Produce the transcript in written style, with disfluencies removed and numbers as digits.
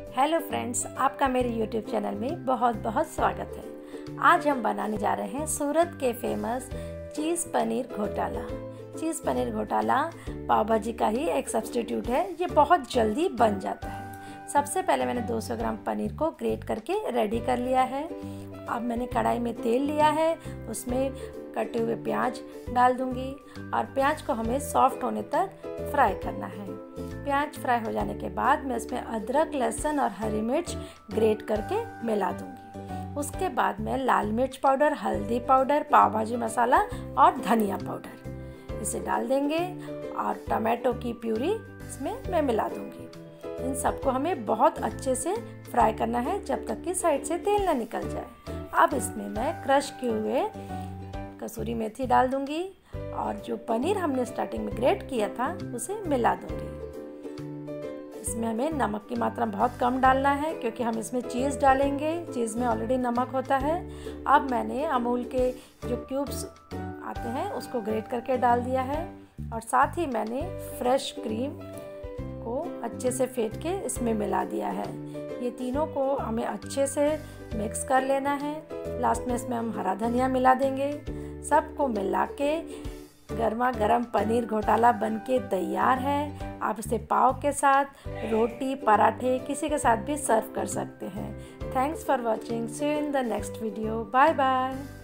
Hello friends, आपका मेरे YouTube channel में बहुत बहुत स्वागत है। आज हम बनाने जा रहे हैं सूरत के फेमस चीज़ पनीर घोटाला। चीज़ पनीर घोटाला पाव भाजी का ही एक सब्स्टिट्यूट है। ये बहुत जल्दी बन जाता है। सबसे पहले मैंने 200 ग्राम पनीर को ग्रेट करके रेडी कर लिया है। अब मैंने कढ़ाई में तेल लिया है, उसमें कटे हुए प्याज डाल दूंगी और प्याज को हमें सॉफ्ट होने तक फ्राई करना है। प्याज फ्राई हो जाने के बाद मैं इसमें अदरक, लहसुन और हरी मिर्च ग्रेट करके मिला दूंगी। उसके बाद मैं लाल मिर्च पाउडर, हल्दी पाउडर, पाव भाजी मसाला और धनिया पाउडर इसे डाल देंगे और टमाटो की प्यूरी इसमें मैं मिला दूंगी। इन सबको हमें बहुत अच्छे से फ्राई करना है जब तक कि साइड से तेल ना निकल जाए। अब इसमें मैं क्रश किए हुए कसूरी मेथी डाल दूंगी और जो पनीर हमने स्टार्टिंग में ग्रेट किया था उसे मिला दूंगी। इसमें हमें नमक की मात्रा बहुत कम डालना है क्योंकि हम इसमें चीज़ डालेंगे। चीज़ में ऑलरेडी नमक होता है। अब मैंने अमूल के जो क्यूब्स आते हैं उसको ग्रेट करके डाल दिया है और साथ ही मैंने फ्रेश क्रीम को अच्छे से फेंट के इसमें मिला दिया है। ये तीनों को हमें अच्छे से मिक्स कर लेना है। लास्ट में इसमें हम हरा धनिया मिला देंगे। सबको मिला के गर्मा गर्म पनीर घोटाला बनके तैयार है। आप इसे पाव के साथ, रोटी, पराठे किसी के साथ भी सर्व कर सकते हैं। Thanks for watching. See you in the next video. Bye bye.